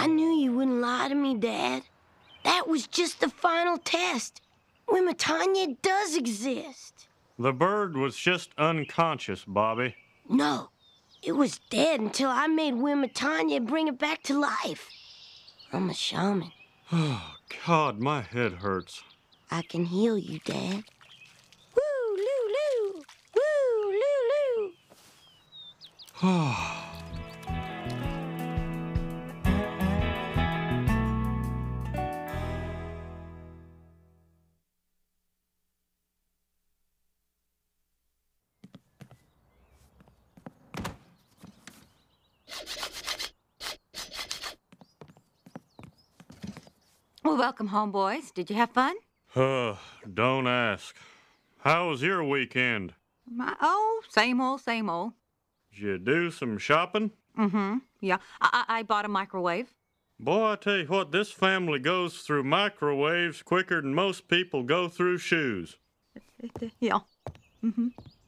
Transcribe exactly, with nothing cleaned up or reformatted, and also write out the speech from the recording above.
knew you wouldn't lie to me, Dad. That was just the final test. Wimitanya does exist. The bird was just unconscious, Bobby. No, it was dead until I made Wimitanya bring it back to life. I'm a shaman. Oh, God, my head hurts. I can heal you, Dad. Woo, loo, loo. Woo, loo, loo. Well, welcome home, boys. Did you have fun? Uh, don't ask. How was your weekend? My, oh, same old, same old. Did you do some shopping? Mm-hmm. Yeah. I, I, I bought a microwave. Boy, I tell you what, this family goes through microwaves quicker than most people go through shoes. Yeah. Mm-hmm.